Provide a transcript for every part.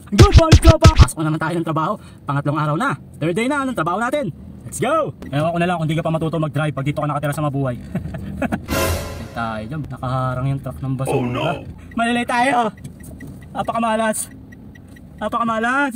Good morning, tropa! Pasok na naman tayo ng trabaho. Pangatlong araw na. Third day na ng trabaho natin. Let's go! Ewan ko na lang kung di ka pa matuto mag-drive pag dito ka nakatira sa Mabuhay. Ay tayo dyan. Nakaharang yung truck ng basura. Oh, no. Malilay tayo! Napakamalas! Napakamalas!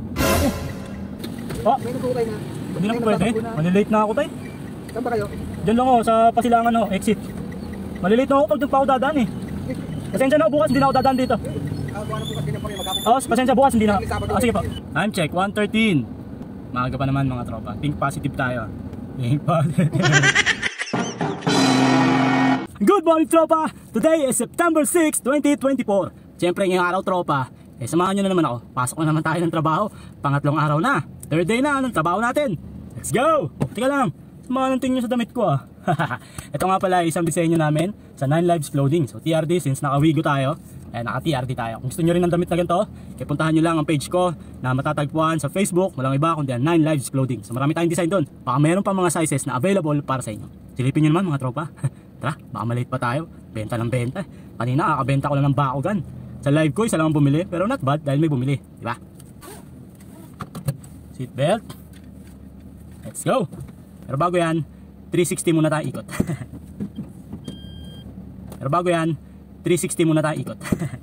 Oh! Hindi na po pwede. Malilate na ako tayo. Saan ba kayo? Diyan lang ako sa Pasilangan o, exit. Malilate na ako pag doon pa ako dadaan eh. Pasensya na, bukas hindi na ako dadaan dito. Oh, pasensya, bukas hindi na. Sige po. Time check, 1:13. Maaga pa naman mga tropa. Think positive tayo. Think positive. Good morning, tropa! Today is September 6, 2024. Siyempre ngayong araw, tropa, samahan nyo na naman ako. Pasok na naman tayo ng trabaho. Pangatlong araw na. Third day na ng trabaho natin. Let's go! Tika lang, samahan nyo sa damit ko ah. Ito nga pala isang disenyo namin sa 9 Lives Clothing. So TRD, since naka-Wigo tayo, naka-TRD tayo. Kung gusto nyo rin ng damit na ganito, puntahan nyo lang ang page ko na matatagpuan sa Facebook. Walang iba kundi 9 Lives Clothing. So marami tayong design doon. Baka meron pa mga sizes na available para sa inyo. Silipin nyo naman mga tropa. Tara, baka malate pa tayo. Benta ng benta. Kanina kakabenta ko lang ng bakugan. Sa live ko, isa lang ang bumili. Pero not bad dahil may bumili. Diba? Seatbelt. Let's go. Pero bago yan, 360 muna tayo ikot. Pero bago yan, 360 muna tayo ikot.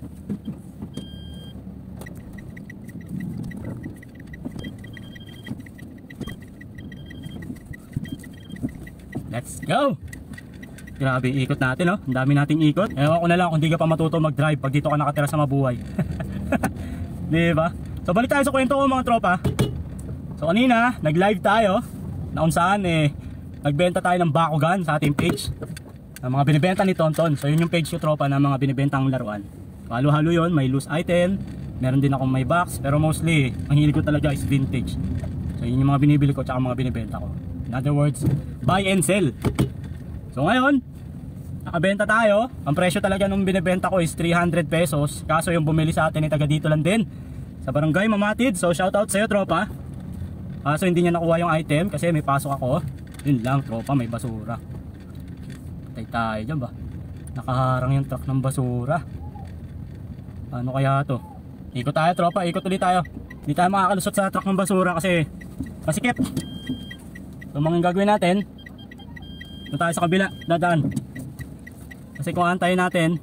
Let's go! Grabe ikot natin, oh. Ang dami nating ikot. Ewan ko na lang kung di ka pa matuto mag-drive pag dito ka nakatira sa Mabuhay. Diba? So balik tayo sa kwento ko mga tropa. So kanina, nag-live tayo na kung saan nagbenta tayo ng bakugan sa ating page. Ang mga binibenta ni Tonton. So yun yung page ko tropa na mga binibentang laruan. Halo-halo yun, may loose item. Meron din akong may box. Pero mostly, ang hilig ko talaga is vintage. So yun yung mga binibili ko tsaka mga binibenta ko. In other words, buy and sell. So ngayon, nakabenta tayo. Ang presyo talaga nung binibenta ko is 300 pesos. Kaso yung bumili sa atin ay taga dito lang din, sa Barangay Mamatid. So shoutout sa'yo tropa. Kaso hindi niya nakuha yung item kasi may pasok ako. Yun lang tropa, may basura. Patay tayo dyan ba? Nakaharang yung truck ng basura. Ano kaya to? Ikot tayo tropa, ikot ulit tayo. Hindi tayo makakalusot sa truck ng basura kasi masikip. So mga gagawin natin, doon tayo sa kabila, dadaan. Kasi kung antayin natin,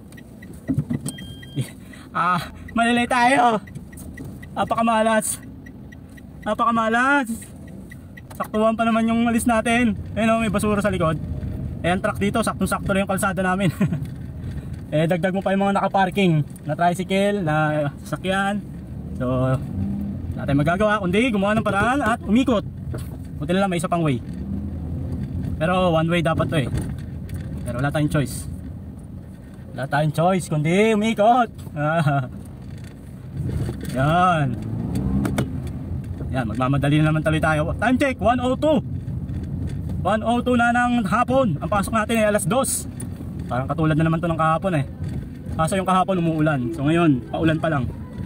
malilay tayo. Napakamalas. Napakamalas. Saktuhan pa naman yung alis natin. Ayun, may basura sa likod. Ang truck dito, saktong-sakto lang yung kalsada namin. Dagdag mo pa yung mga nakaparking na tricycle, na sasakyan. So wala tayong magagawa kundi gumawa ng paraan at umikot. Buti na lang may isa pang way. Pero one way dapat to Pero wala tayong choice. Wala tayong choice kundi umikot. Yan. Yan, magmamadali na naman tuloy tayo. Time check, 1:02. 1:02 na ng hapon. Ang pasok natin ay alas 2. Parang katulad na naman to ng kahapon Kaso yung kahapon umuulan. So ngayon, paulan pa lang.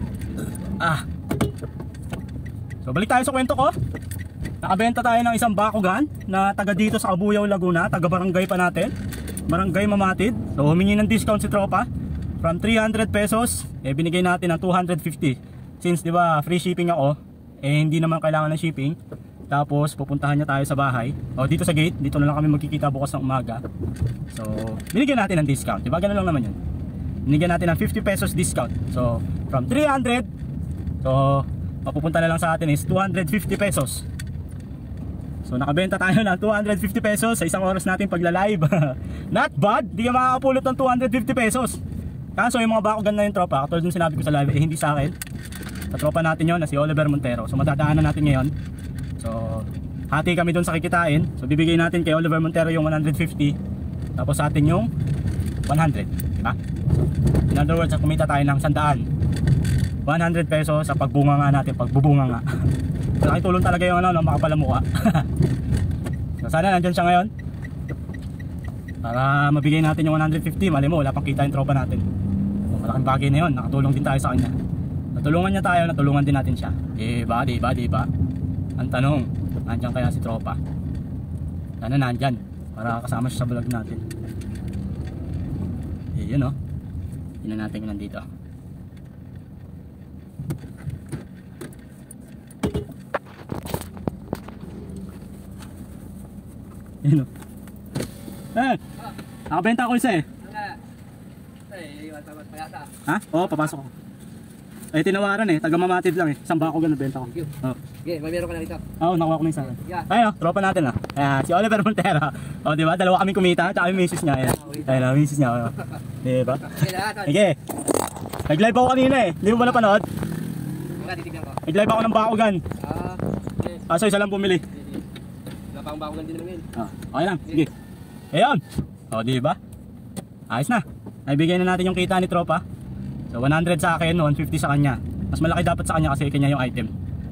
So balik tayo sa kwento ko. Nakabenta tayo ng isang bakugan na taga dito sa Cabuyao, Laguna. Taga barangay pa natin, Barangay Mamatid. So humingi ng discount si tropa. From 300 pesos, binigay natin ng 250. Since diba free shipping ako, hindi naman kailangan ng shipping. Tapos pupuntahan niya tayo sa bahay. O dito sa gate, dito na lang kami magkikita bukas ng umaga. So binigyan natin ng discount. Diba ganun lang naman yun. Binigyan natin ng 50 pesos discount. So from 300, so mapupunta na lang sa atin is 250 pesos. So nakabenta tayo ng 250 pesos sa isang oras natin pagla-live. Not bad, di ka makakapulot ng 250 pesos. Kaso yung mga bakugan na yung tropa, katulad yung sinabi ko sa live, hindi sa akin. Sa tropa natin yon na si Oliver Montero. So madadaanan natin ngayon. So hati kami doon sa kikitain. So bibigay natin kay Oliver Montero yung 150. Tapos sa atin yung 100, diba? In other words, kumita tayo ng 100 pesos sa pagbunga nga natin, pagbubunga nga. So nakitulong talaga yung makapalamuka. So sana nandyan siya ngayon para mabigay natin yung 150. Mali mo, wala pang kita yung tropa natin. So, malaking bagay na yun, nakatulong din tayo sa kanya. Natulungan niya tayo, natulungan din natin siya. Diba? Ang tanong, nandyan kaya si tropa? Sana nandyan para kasama siya sa vlog natin. Yun o. Tingnan natin kung nandito. Yun o. Nakabenta ako isa eh. Ha? Oo, papasok ako. Eh, tinawaran eh. Taga Mamatid lang eh. Isang bako ganun benta ko. Oh. Okay, may meron ka na rito. Oo, nakuha ko na yung sa akin. Yeah. Ayun, tropa natin ah. Ayan, si Oliver Montero. O, diba? Dalawa kaming kumita. Tsaka yung misis niya. Ayan. Ayan, misis niya. Oh. Diba? Sige. Nag-live ako kanina eh. Hindi mo ba napanood? Titignan ko. Nag-live ako ng bakugan. Okay. Kaso isa lang bumili. Wala pa akong bakugan din naman. Okay lang. Sige. Ayun. O, diba? Ayos na. Naibigay na natin yung kita ni tropa. So 100 sa akin, 150 sa kanya. Mas malaki dapat sa kanya kasi kanya yung item.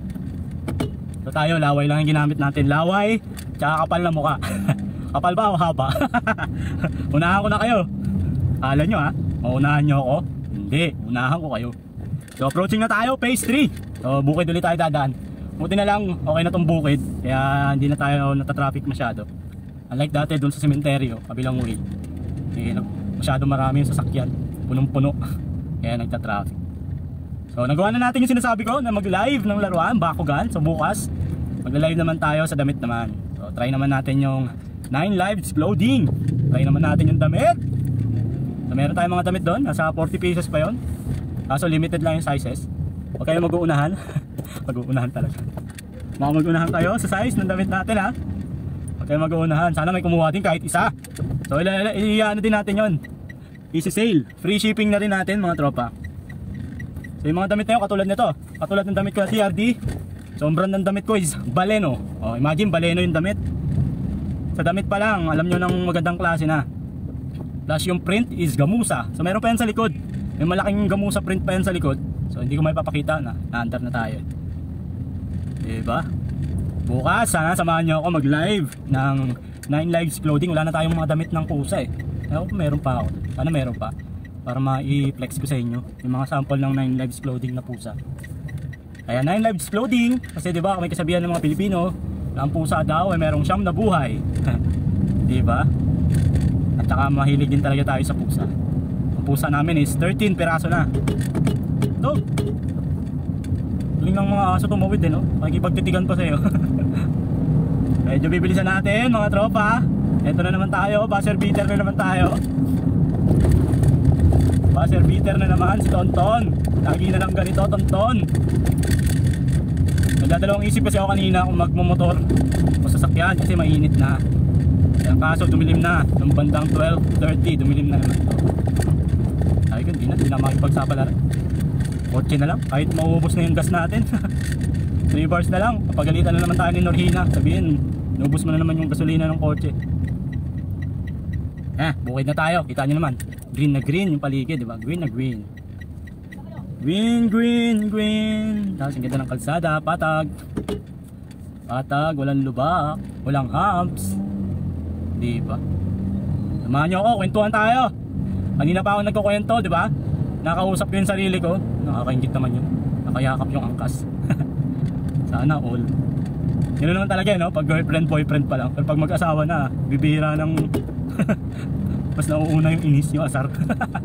So tayo, laway lang yung ginamit natin. Laway, tsaka kapal na mukha. Kapal ba o haba? Unahan ko na kayo. Kala nyo ha? Maunahan nyo ako? Hindi, unahan ko kayo. So approaching na tayo, phase 3. So bukid ulit tayo dadaan. Buti na lang, okay na tong bukid. Kaya hindi na tayo natatraffic masyado. Unlike dati dun sa sementeryo, kabilang way. Eh, masyado marami yung sasakyan. Punong-puno. Kaya nagta-traffic. So nagawa na natin yung sinasabi ko na mag-live ng laruan, Bakugan. So bukas, mag-live naman tayo sa damit naman. So try naman natin yung 9 live exploding. Try naman natin yung damit. So meron tayong mga damit doon, nasa 40 pieces pa yon. Kaso limited lang yung sizes. Huwag kayo mag-uunahan. Mag-uunahan talaga. Mag-uunahan kayo sa size ng damit natin ha. Huwag kayo mag-uunahan. Sana may kumuha din kahit isa. So ano din natin yon. Easy sale. Free shipping na rin natin mga tropa. So yung mga damit na yun katulad nito. Katulad ng damit ko na TRD. So ang brand ng damit ko is Baleno. Oh, imagine Baleno yung damit. Sa damit pa lang alam nyo ng magandang klase na. Plus yung print is gamusa. So meron pa yan sa likod. May malaking gamusa print pa yan sa likod. So hindi ko may papakita na. Naandar na tayo. Diba? Bukas sana samahan nyo ako mag live ng 9 lives clothing. Wala na tayong mga damit ng pusa eh. Ewan ko meron pa ako. Sana meron pa. Para ma-i-flex ko sa inyo yung mga sample ng 9 lives clothing na pusa. Kaya 9 lives clothing. Kasi diba may kasabihan ng mga Pilipino na ang pusa daw ay merong siyam na buhay. Diba? At saka mahilig din talaga tayo sa pusa. Ang pusa namin is 13 peraso na. Ito. Galing ng mga aso tumawid eh no? Makikipagtitigan pa sa'yo. Medyo bibilisan natin mga tropa. Ito na naman tayo, buzzer beater na naman tayo. Buzzer beater na naman si Tonton. Lagi na lang ganito Tonton. Nagdadalawang isip kasi ako kanina kung magmumotor o sasakyan kasi mainit na. Ang kaso dumilim na. Nung bandang 12:30 dumilim na naman ito. Sabi ko hindi na makipagsapalaran. Kotse na lang kahit mauubos na yung gas natin. 3 bars na lang. Papagalitan na naman tayo ni Norhina. Sabihin, inubos mo na naman yung gasolina ng kotse. Bukid na tayo. Kita nyo naman. Green na green yung paligid, di ba? Green na green. Green, green, green. Tapos yung ganda ng kalsada, patag. Patag, walang lubak, walang humps. Di ba? Samahan nyo ako, kwentuhan tayo. Kanina pa ako nagkukwento, di ba? Nakausap ko yung sarili ko. Nakakaingit naman yun. Nakayakap yung angkas. Sana all. Yun naman talaga no? Pag girlfriend, boyfriend pa lang. Pero pag mag-asawa na, bibihira ng mas nauuna yung inis, yung asar.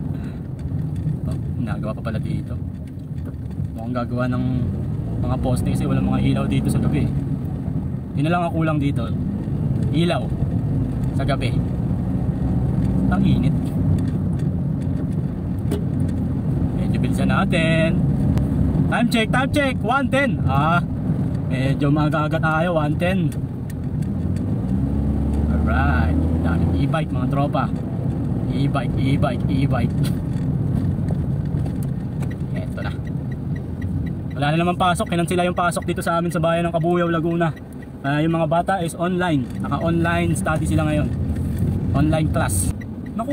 Nagawa pa pala dito. Mukhang gagawa ng mga poste kasi walang mga ilaw dito sa gabi. Yun na lang ang kulang dito. Ilaw sa gabi. Ang init. Medyo bilisan natin. Time check, time check. 1:10. Medyo maaga-aga tayo. 1:10. Alright. Daming e-bike mga tropa. E-bike, e-bike, e-bike. Eto na. Wala na naman pasok. Kinansila yung pasok dito sa amin sa bayan ng Kabuyaw, Laguna. Yung mga bata is online. Naka-online study sila ngayon. Online class. Naku.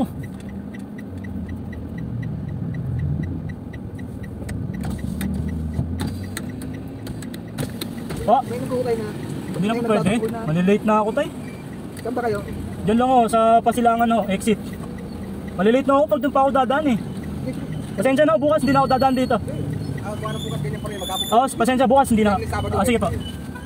Oh, May nagkukay na. hindi na po pwede. Malilate na ako tay. Saan ba kayo? Diyan lang sa Pasilangan exit. Malilate na ako pag doon pa ako dadaan eh. Pasensya na bukas hindi na ako dadaan dito. Buwan na bukas ganyan pa rin maghapon. Pasensya bukas hindi na. Sige po.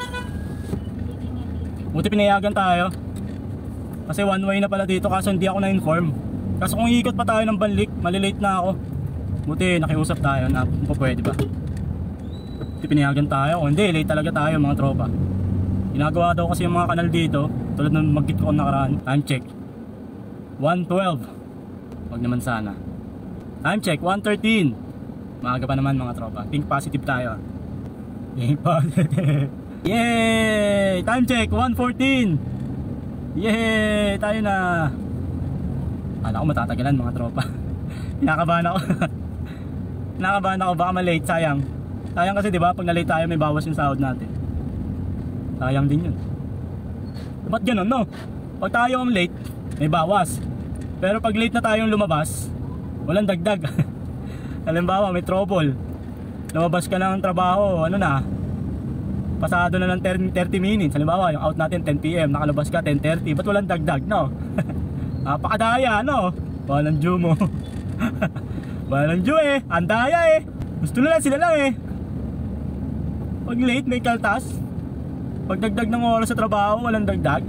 Buti pinayagan tayo. Kasi one way na pala dito kaso hindi ako na-inform. Kaso kung iikot pa tayo ng Banlik, malilate na ako. Buti nakiusap tayo na kung pwede ba. Buti pinayagan tayo. O hindi, late talaga tayo mga tropa. Ginagawa daw kasi yung mga kanal dito, tulad ng mag-git ko nakaraan. Time check 1:12. Wag naman sana. Time check 1:13. Maaga pa naman mga tropa. Think positive tayo. Think positive. Yay! Time check 1:14. Yay! Tayo na. Kala ko matatagalan mga tropa. Kinakabahan ako. Kinakabahan ako, baka ma-late. Sayang. Sayang kasi 'di ba, pag na-late tayo may bawas yung sahod natin. Sayang din yun. Ba't ganun, no? Pag tayo ang late, may bawas. Pero pag late na tayong lumabas, walang dagdag. Halimbawa, may trouble. Lumabas ka ng trabaho, ano na, pasado na ng 30 minutes. Halimbawa, yung out natin 10 PM, nakalabas ka 10:30. Ba't walang dagdag, no? Napakadaya, no? Walang due mo. Walang due eh. Andaya eh. Gusto na lang sila lang eh. Pag late, may kaltas. Pag dagdag ng oras sa trabaho, walang dagdag.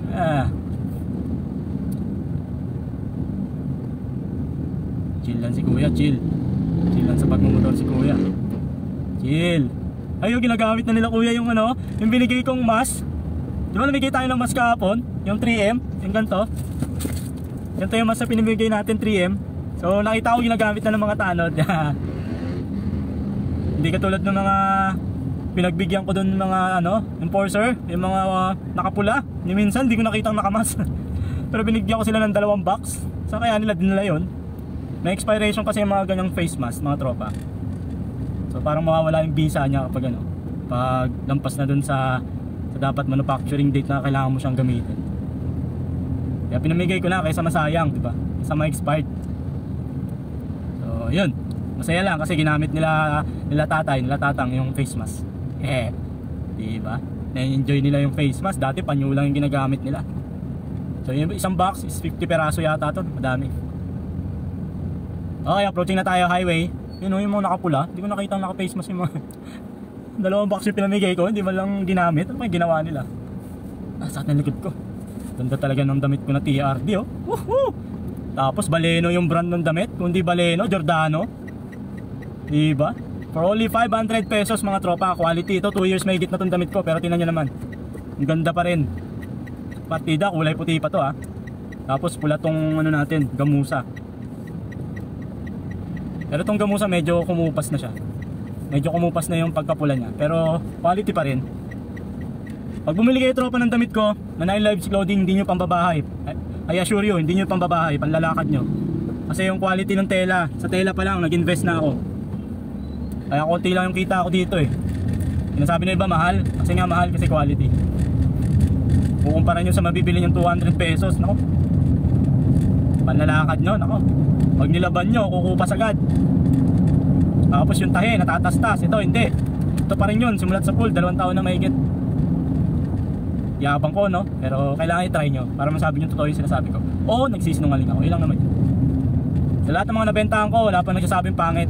Chill lang si kuya, chill. Chill lang sa pagmumotor si kuya. Chill. Ay, yung ginagamit na nila kuya yung ano, yung binigay kong mask. Di ba namigay tayo ng mask kahapon? Yung 3M, yung ganito. Ganito yung mask na pinibigay natin, 3M. So nakita ko ginagamit na ng mga tanod. Hindi katulad ng mga pinagbigyan ko doon ng mga ano, enforcer, yung mga nakapula. Ni minsan hindi ko nakitang nakamas. Pero binigyan ko sila ng 2 box. So kaya nila dinala yun. May expiration kasi yung mga ganyang face mask, mga tropa. So parang mawawala yung visa niya kapag ano, pag lampas na dun sa dapat manufacturing date na kailangan mo siyang gamitin. Kaya pinamigay ko na kaysa masayang, di ba? Kaysa ma-expired. So yun, masaya lang kasi ginamit nila tatang yung face mask. Di ba? Na-enjoy nila yung face mask. Dati panyo lang yung ginagamit nila. So yung isang box is 50 peraso yata to, madami. Okay, approaching na tayo highway. Yun yung mga nakapula. Hindi ko nakita ang naka-face mask yung mga 2 box yung pinamigay ko. Hindi man lang ginamit. Ano pa yung ginawa nila? Sa atin likod ko. Ganda talaga ng damit ko na TRD oh. Woohoo! Tapos Baleno yung brand ng damit. Kung di Baleno, Giordano. Diba? For only 500 pesos mga tropa. Quality. Ito 2 years may higit na tong damit ko. Pero tingnan nyo naman. Ang ganda pa rin. Partida, kulay puti pa to ha. Tapos pula tong ano natin, gamusa. Pero itong gamusa medyo kumupas na siya. Medyo kumupas na yung pagkapula niya. Pero quality pa rin. Pag bumili kayo tropa ng damit ko na 9 Lives Clothing, hindi nyo pambabahay. I assure you, hindi nyo pambabahay, panlalakad nyo. Kasi yung quality ng tela, sa tela pa lang nag-invest na ako. Kaya konti lang yung kita ako dito eh. Sinasabi na iba mahal, kasi nga mahal kasi quality. Kukumpara nyo sa mabibili yung 200 pesos, nako. Panlalakad nyo, nako. Pag nilaban nyo, kukupas agad. Tapos yung tahe, natatastas. Ito hindi. Ito pa rin yun, simulat sa pool, 2 taon na mahigit. Yabang ko no, pero kailangan i-try nyo para masabi nyo totoo yung sinasabi ko. Oo, nagsisinungaling ako, ilang naman yun. Sa lahat ng mga nabentahan ko, wala pa nagsasabing pangit.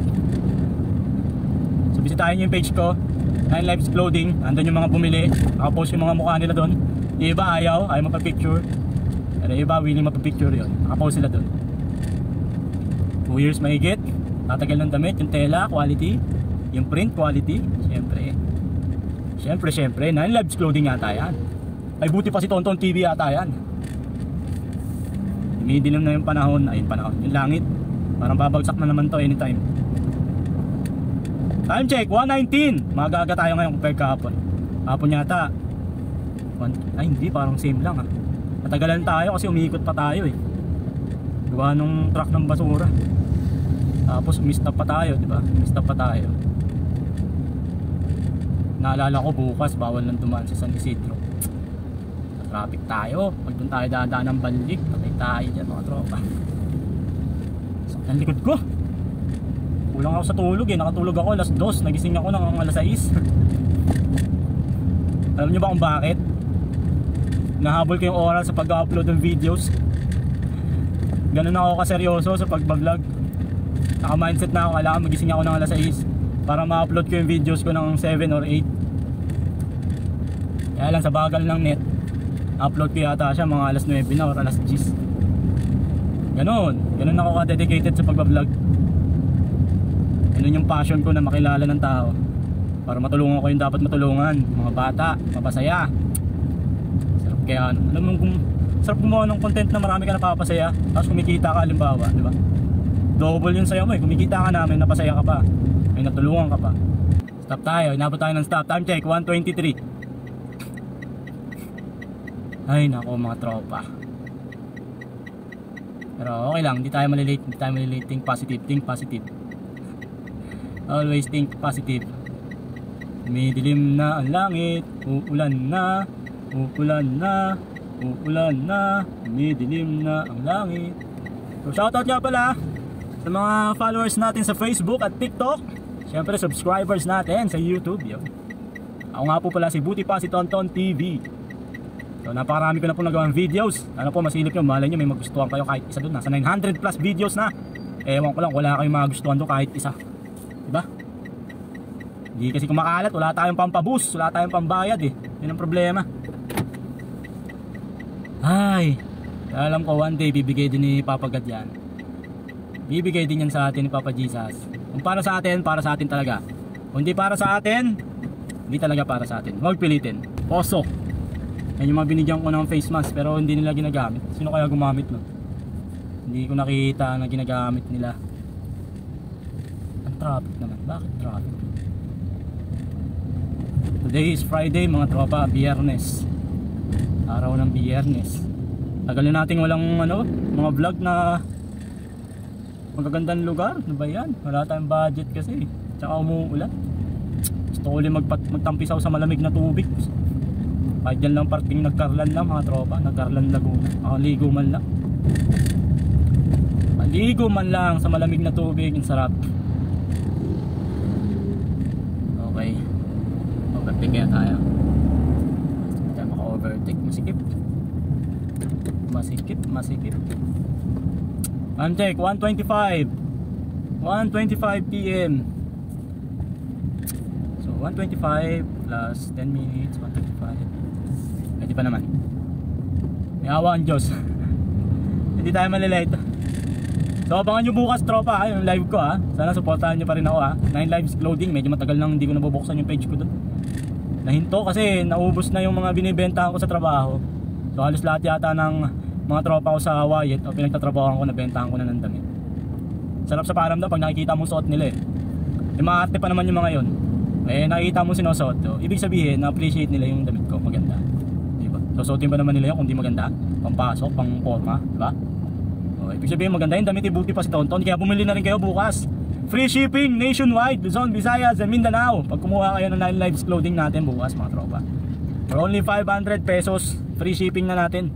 So bisitahin nyo yung page ko, 9 Lives Clothing. Andun yung mga bumili, nakapost yung mga mukha nila doon. Yung iba ayaw mapapicture. Pero yung iba willing mapapicture yun, nakapost sila doon. 2 years mahigit, tatagal ng damit, yung tela, quality, yung print, quality. Siyempre 9 Lives Clothing yata yan. Ay buti pa si Tonton TV yata yan. Umidilim na yung panahon. Ayun panahon, yung langit. Parang babagsak na naman to anytime. Time check 1:19. Magaga tayo ngayon compare kahapon. Kahapon yata ay hindi, parang same lang ha. Natagalan tayo kasi umiikot pa tayo eh. Gawa nung truck ng basura. Tapos umistop pa tayo, di ba? Umistop pa tayo. Naalala ko bukas bawal nang dumaan sa San Isidro. Traffic tayo. Pag doon tayo dadaan ng Banlig, patay tayo dyan mga tropa. Saktan likod ko. Kulang ako sa tulog eh. Nakatulog ako alas 2. Nagising ako ng alas 6. Alam nyo ba kung bakit? Nahabol ko yung oras sa pag-upload ng videos. Ganun ako kaseryoso sa pag-vlog. Naka-mindset na ako. Kailangan magising ako ng alas 6 para ma-upload ko yung videos ko ng 7 or 8. Kaya lang sa bagal ng net, upload ko yata siya mga alas 9 na or alas 10. Ganun ako ka-dedicated sa pag-vlog. Ganun yung passion ko na makilala ng tao para matulungan ko yung dapat matulungan, mga bata, mapasaya. Kaya ano, alam mo kung sarap gumawa ng content na marami ka napapasaya, tapos kumikita ka halimbawa, di ba? Double yung saya mo eh, kumikita ka namin, napasaya ka pa, may natulungan ka pa. Stop tayo, inabot tayo ng stop, time check, 1:23. Ay nako mga tropa. Pero okay lang, hindi tayo malilate, think positive. Always think positive. Umidilim na ang langit, uulan na, umidilim na ang langit. So shoutout nga pala sa mga followers natin sa Facebook at TikTok. Siyempre subscribers natin sa YouTube yun. Ako nga po pala si Buti Pa, si Tonton TV. So napakarami ko na po nagawang videos. Ano po masilip nyo, malay nyo may magustuhan kayo kahit isa doon. Nasa 900 plus videos na. Ewan ko lang, wala kayong magustuhan doon kahit isa. Diba? Hindi kasi kumakalat, wala tayong pampaboost, wala tayong pambayad eh. Yun ang problema. Ay, alam ko one day bibigay din ni Papa God yan. Bibigay din yan sa atin ni Papa Jesus. Kung para sa atin talaga. Kung hindi para sa atin, hindi talaga para sa atin. Huwag pilitin. Poso. Yan yung mga binigyan ko ng face mask pero hindi nila ginagamit. Sino kaya gumamit no? Hindi ko nakita na ginagamit nila. Ang traffic naman. Bakit traffic? Today is Friday mga tropa, Biyernes. Araw ng Biyernes. Tagal na natin walang mga vlog na magagandang lugar. Ano ba yan? Wala tayong budget kasi. Tsaka umuulan. Gusto ko ulit magtampisaw sa malamig na tubig. Kahit dyan lang parting nagkarlan lang mga tropa. Nagkarlan Laguna. Ligo man lang. Ligo man lang sa malamig na tubig. Ang sarap. Okay. Overtake kaya tayo. Hindi tayo maka-overtake. Masikip. Time check, 1:25 PM. So 1:25 plus 10 minutes, 1:25. Pwede pa naman. May awa ang Diyos. Hindi tayo malilate. So abangan nyo bukas tropa yung live ko Sana supportahan nyo pa rin ako 9 lives clothing. Medyo matagal nang hindi ko nabubuksan yung page ko doon. Nahinto kasi naubos na yung mga binibentahan ko sa trabaho. So halos lahat yata ng mga tropa ko sa Wyatt o pinagtatrabahoan ko, nabentahan ko na ng damit. Sarap sa paramdam pag nakikita mo suot nila maarte pa naman yung mga yon. Nakikita mo sinusuot ibig sabihin na-appreciate nila yung damit ko, maganda. Diba? So suotin ba naman nila yun kung di maganda? Pampasok, pang forma, diba? Ibig sabihin maganda yung damit, Buti Pa si Tonton. Kaya bumili na rin kayo bukas. Free shipping nationwide, Luzon, Visayas, and Mindanao. Pag kumuha kayo ng 9 lives clothing natin bukas mga tropa. For only 500 pesos, free shipping na natin.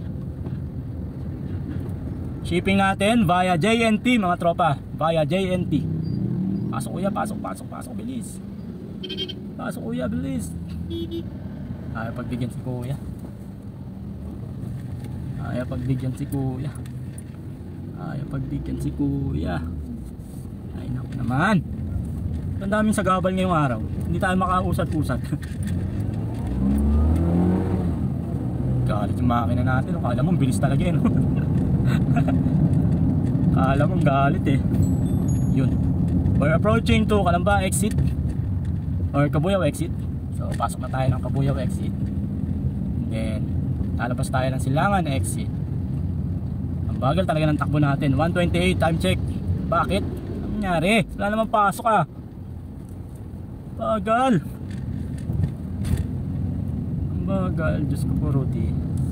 Shipping natin via JNT mga tropa. Via JNT. Pasok kuya, pasok, bilis. Pasok kuya, bilis. Ayaw pagbigyan si kuya. Ay naku naman. Ang daming sagabal ngayong araw. Hindi tayo makausad-usad. Galit yung makina natin. Kala mo bilis talaga Kala mo galit Yun. We're approaching to Calamba exit or Cabuyao exit. So pasok na tayo ng Cabuyao exit. Then lalabas tayo ng Silangan exit. Ang bagal talaga ng takbo natin. 1:28 time check. Bakit? Ano nangyari? Wala naman pasok Bagal. Ang bagal. Diyos ko po Rudy.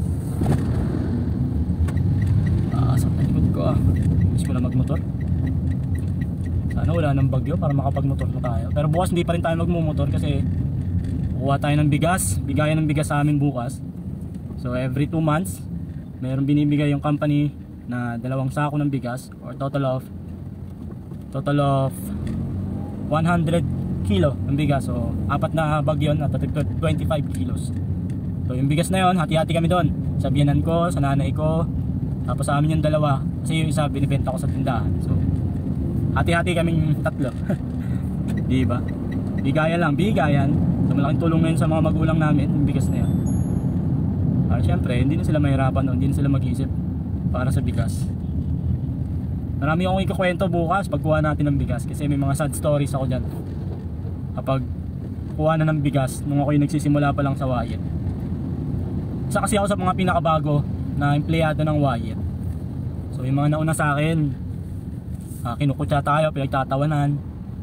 Sa likod ko Gusto ko na magmotor. Sana wala nang bagyo para makapagmotor na tayo. Pero bukas hindi pa rin tayo magmumotor kasi kukuha tayo ng bigas. Bigayan ng bigas sa amin bukas. So every 2 months mayroon binibigay yung company na 2 sako ng bigas or total of 100 kilo ng bigas. So 4 na bag yun at 25 kilos. So yung bigas na yun, hati-hati kami doon. Sa biyanan ko, sa nanay ko. Tapos sa amin yung 2 kasi yung isa binibenta ko sa tindahan. So hati-hati kaming 3. Diba? Bigayan. So malaking tulong ngayon sa mga magulang namin yung bigas na yan. Siyempre hindi na sila mahirapan hindi na sila mag-iisip para sa bigas. Marami akong ikukwento bukas pagkuha natin ng bigas kasi may mga sad stories ako dyan kapag kuha na ng bigas nung ako yung nagsisimula pa lang sa Wyatt. Isa kasi ako sa mga pinakabago na empleyado ng Wire. So yung mga nauna sa akin, kinukutya tayo, pinagtatawanan.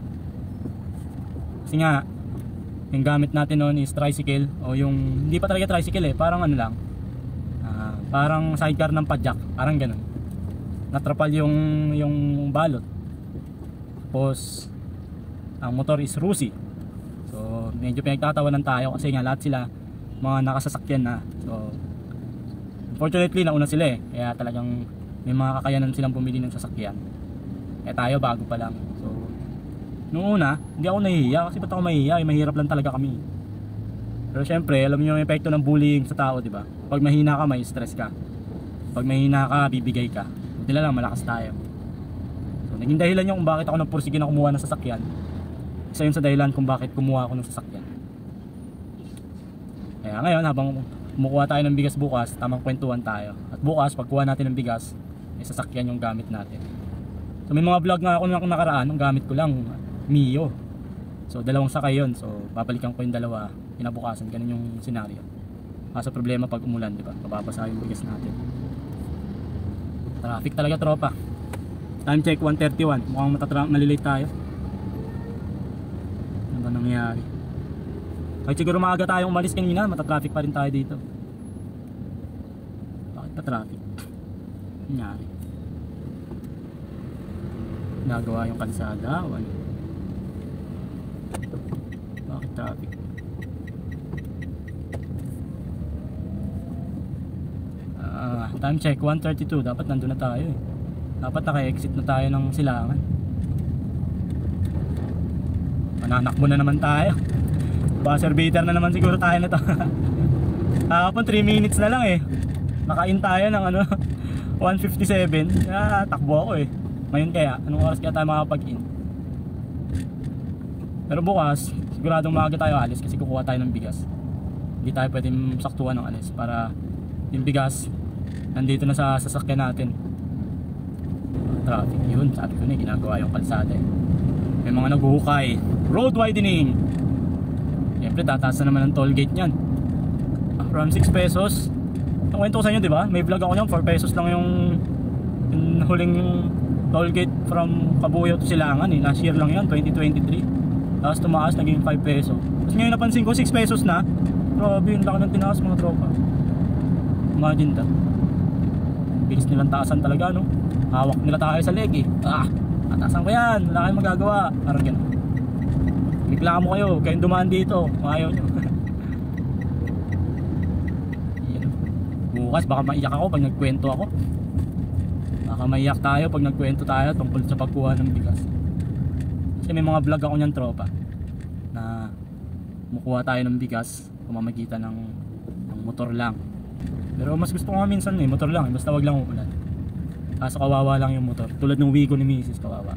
Kasi nga, yung gamit natin noon is tricycle, o yung, hindi pa talaga tricycle parang ano lang, parang sidecar ng padjak, parang ganun. Natrapal yung balot. Tapos, ang motor is Rusi. So, medyo pinagtatawanan tayo kasi nga lahat sila mga nakasasakyan na. So, unfortunately, nauna sila kaya talagang may mga kakayanan silang bumili ng sasakyan. Kaya tayo, bago pa lang. So, noong una, hindi ako nahihiya kasi ba't ako mahihiya? Mahirap lang talaga kami. Pero syempre, alam niyo yung epekto ng bullying sa tao, di ba? Pag mahina ka, may stress ka. Pag mahina ka, bibigay ka. Buti na lang, malakas tayo. So, naging dahilan yung kung bakit ako nagpursige na kumuha ng sasakyan. Isa yun sa dahilan kung bakit kumuha ako ng sasakyan. Kaya ngayon, habang kumukuha tayo ng bigas bukas, tamang kwentuhan tayo. At bukas, pagkuha natin ng bigas, may sasakyan yung gamit natin. So, may mga vlog nga ako nung nakaraan, yung gamit ko lang, Mio. So, dalawang sakay yun. So, babalikan ko yung dalawa. Kinabukasan, ganun yung senaryo. Kaso problema pag umulan, di ba? Mababasa yung bigas natin. Traffic talaga, tropa. Time check 1:31. Mukhang malilate tayo. Ano ba nangyayari? Kahit siguro maaga tayong umalis kanina, matatraffic pa rin tayo dito. Bakit pa traffic? Nangyari. Nagawa yung kalsada o ano? Bakit traffic? Time check 1:32. Dapat nandun na tayo Dapat naka-exit na tayo ng Silangan. Mananakbo na naman tayo. Buzzer beater na naman siguro tayo na to. Kapon 3 minutes na lang naka-in tayo ng 1:57. Takbo ako Ngayon kaya, anong oras kaya tayo makapag-in? Pero bukas, siguradong maaga tayo alis kasi kukuha tayo ng bigas. Hindi tayo pwedeng saktuhan ng alis para yung bigas nandito na sa sasakyan natin. Traffic yun, sabi ko ginagawa yung kalsada May mga naghuhukay. Road widening. Siyempre tataas na naman ang toll gate nyan. From 6 pesos. Nakwento ko sa inyo, diba? May vlog ako nyan, 4 pesos lang yung huling toll gate from Kabuyaw to Silangan Last year lang yan, 2023. Tapos tumaas, naging 5 peso. Tapos ngayon napansin ko, 6 pesos na. Grabe, yung laki ng tinaas mga tropa. Imagine that. Bilis nilang taasan talaga, no? Hawak nila tayo sa leg Tatasan ko yan, wala kayong magagawa. Parang gano'n. Reklamo kayo, kayong dumaan dito. Ayaw nyo. Bukas baka maiyak ako pag nagkwento ako. Baka maiyak tayo pag nagkwento tayo tungkol sa pagkuha ng bigas. Kasi may mga vlog ako nyan, tropa, na kumukuha tayo ng bigas pamamagitan ng motor lang. Pero mas gusto ko nga minsan motor lang basta wag lang umulan. Kaso kawawa lang yung motor. Tulad ng Wigo ni Mrs. Kawawa.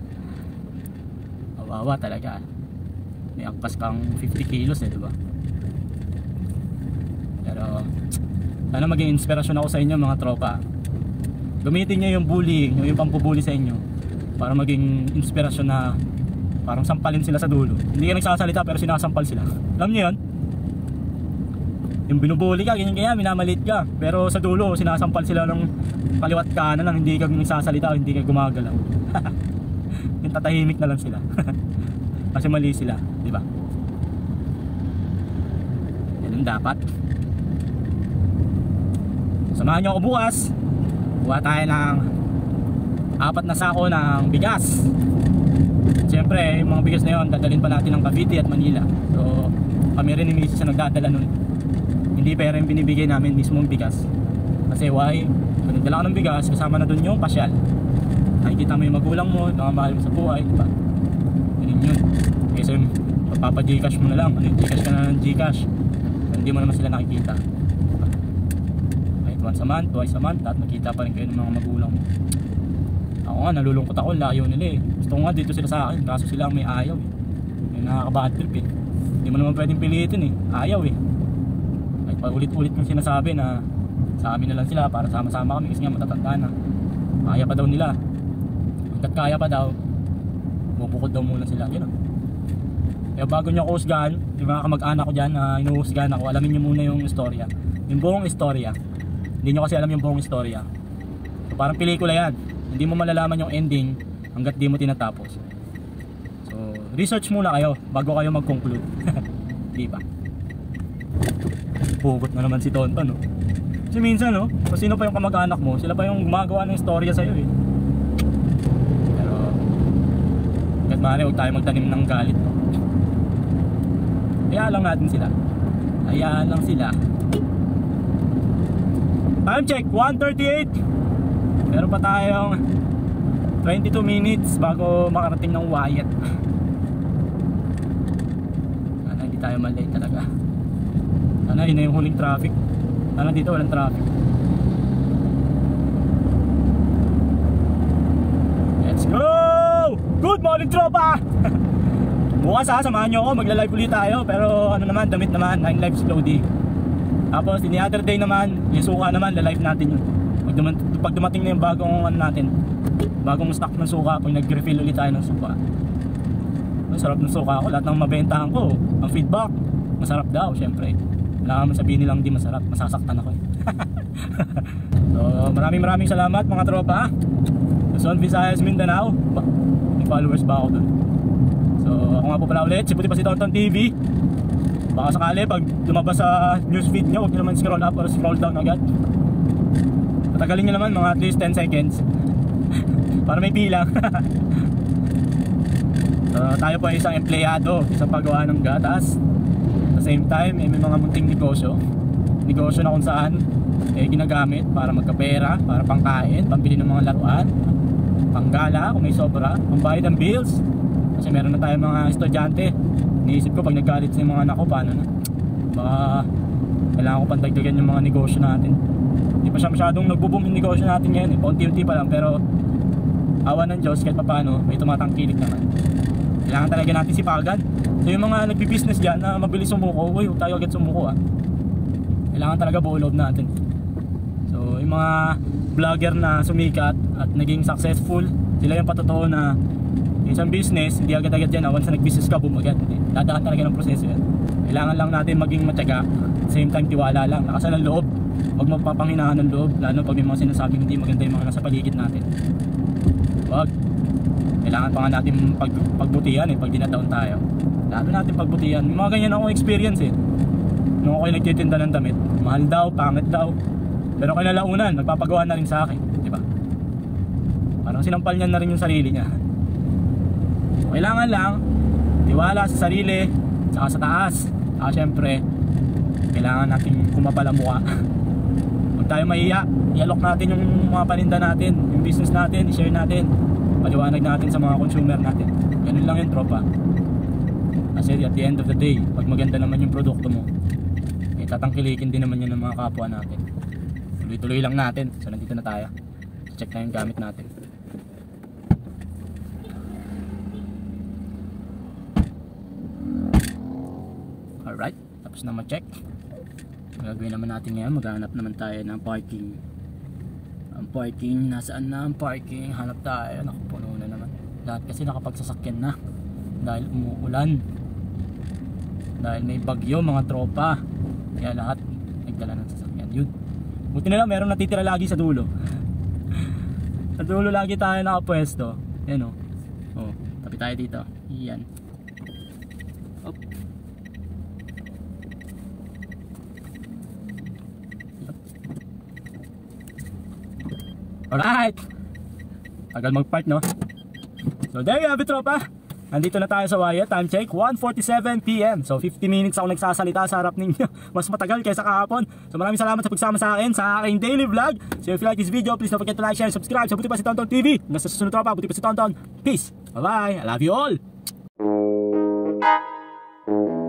Kawawa talaga. May angkas kang 50 kilos diba? Pero sana maging inspirasyon ako sa inyo mga tropa. Gamitin nyo yung bullying, yung pampubully sa inyo para maging inspirasyon na parang sampalin sila sa dulo. Hindi ka nagsasalita pero sinasampal sila. Alam nyo yun? Yung binubuli ka, ganyan kaya, minamalit ka. Pero sa dulo, sinasampal sila ng kaliwat kanan lang, hindi ka nagsasalita o hindi ka gumagalaw. Yung tatahimik na lang sila. Kasi mali sila, di ba? Yan ang dapat. Samahan nyo ako bukas. Buha tayo ng 4 na sako ng bigas. Siyempre, yung mga bigas na yun, dadalhin pa natin ng Cavite at Manila. So, kami rin ni Mrs. na nagdadala nun. Hindi pera yung binibigay namin, mismong bigas. Kasi why? Kung nagdala ka ng bigas, kasama na dun yung pasyal. Nakikita mo yung magulang mo, mga mahal mo sa buhay, diba? Ganun yun. Kasi papa-Gcash mo na lang, Gcash ka na ng Gcash. Hindi mo naman sila nakikita. Kahit once a month, twice a month, at nakita pa rin kayo ng mga magulang mo. Ako nga, nalulungkot ako, layo nila Gusto ko nga dito sila sa akin, kaso sila ang may ayaw May nakaka-bad trip Hindi mo naman pwedeng pilitin ayaw Kahit pa ulit-ulit yung sinasabi na sa amin na lang sila para sama-sama kami kasi nga matatanda na. Kaya pa daw nila. Hanggat kaya pa daw, bubukod daw muna sila. Gano'n. Kaya bago nyo ako husgahan, yung mga kamag-anak ko dyan na inuhusgahan ako, alamin nyo muna yung istorya. Yung buong istorya. Hindi nyo kasi alam yung buong istorya. So parang pelikula yan. Hindi mo malalaman yung ending hanggat di mo tinatapos. So research muna kayo bago kayo mag-conclude. Di ba? Pugot na naman si Tonton, no? Kasi minsan, no? Kung sino pa yung kamag-anak mo, sila pa yung gumagawa ng istorya sa'yo, eh. Pero kahit maaari, huwag tayo magtanim ng galit, no? Hayaan lang natin sila. Hayaan lang sila. Time check, 1:38. Meron pa tayong 22 minutes bago makarating ng Wyatt. Sana hindi tayo malate talaga. Sana yun na yung huling traffic. Sana dito walang traffic. Let's go! Good morning, tropa! Bukas ha, samahan nyo ako, magla-live ulit tayo. Pero ano naman, damit naman, 9 lives loading. Tapos in the other day naman, yung suka naman, la-live natin yun. Pag dumating na yung bagong ano natin, bagong stock ng suka, pag nag-refill ulit tayo ng suka. Ang sarap ng suka ko, lahat ng mabentahan ko, ang feedback, masarap daw, syempre. Wala naman sabihin nilang di masarap, masasaktan ako eh. So maraming salamat mga tropa. Luzon, Visayas, Mindanao. May followers ba ako dun? So ako nga po pala ulit, si Puti pa si Tonton TV. Baka sakali pag lumabas sa newsfeed nyo, huwag nyo naman scroll up or scroll down agad. Patagalin nyo naman mga at least 10 seconds para may bilang. So tayo po ay isang empleyado, isang paggawa ng gatas. At the same time, may mga munting negosyo na kung saan ginagamit para magkapera, para pangkain, pambili ng mga laruan, panggala kung may sobra, pambayad ng bills. Kasi meron na tayong mga estudyante. Iniisip ko pag naggalit sa mga anak ko, paano na? Baka kailangan ko pandagdagan yung mga negosyo natin. Hindi pa siya masyadong nagbo-boom yung negosyo natin ngayon eh. Paunti-unti pa lang, pero awa ng Diyos kahit paano may tumatangkilik naman. Kailangan talaga natin sipagan. So yung mga nagbi-business dyan na mabilis sumuko, uy, huwag tayo agad sumuko ah. Kailangan talaga buo loob natin. So yung mga vlogger na sumikat at naging successful, sila yung patotoo na isang business, hindi agad-agad yan. Once na nag-business ka, boom agad. Dadaan talaga ng proseso yan. Kailangan lang natin maging matyaga. At same time, tiwala lang. Lakasan ng loob. Huwag magpapanghinaan ng loob. Lalo pag may mga sinasabing hindi maganda yung mga nasa paligid natin. Huwag. Kailangan pa nga natin pagbutihan eh, pag dinataon tayo. Lalo natin pagbutihan. Yung mga ganyan akong experience eh. Nung ako'y nagtitinda ng damit, mahal daw, pangit daw. Pero kinalaunan, nagpapagawa na rin sa akin. Diba? Parang sinampal niya na rin yung sarili niya. Kailangan lang tiwala sa sarili, saka sa taas. Saka syempre kailangan natin kumapal ang mukha. Huwag tayo mahiya. I-alok natin yung mga paninda natin, yung business natin, i-share natin, paliwanag natin sa mga consumer natin. Ganun lang yung tropa. Kasi at the end of the day, pag maganda naman yung produkto mo, tatangkilikin din naman yun ng mga kapwa natin. Tuloy-tuloy lang natin. So nandito na tayo. Check na yung gamit natin. Alright, tapos na ma-check. Gagawin naman natin ngayon, maghanap naman tayo ng parking. Ang parking, nasaan na ang parking? Hanap tayo, nakapuno na naman. Lahat kasi nakapagsasakyan na dahil umuulan, dahil may bagyo mga tropa. Kaya lahat nagdala ng sasakyan. Yun, buti na lang meron natitira lagi sa dulo. Sa dulo lagi tayo nakapwesto. Yan o. Oh, tabi tayo dito. Yan. Op. Alright, tagal mag-park no. So there you have it tropa. Nandito na tayo sa Wyatt. Time check 1:47 PM. So 50 minutes ako nagsasalita sa harap ninyo. Mas matagal kaysa kahapon. So maraming salamat sa pagsama sa akin sa aking daily vlog. So if you like this video, please don't forget to like, share, and subscribe sa Buti Pa Si Tonton TV. Hanggang sa susunod tropa, Buti Pa Si Tonton. Peace, bye bye, I love you all.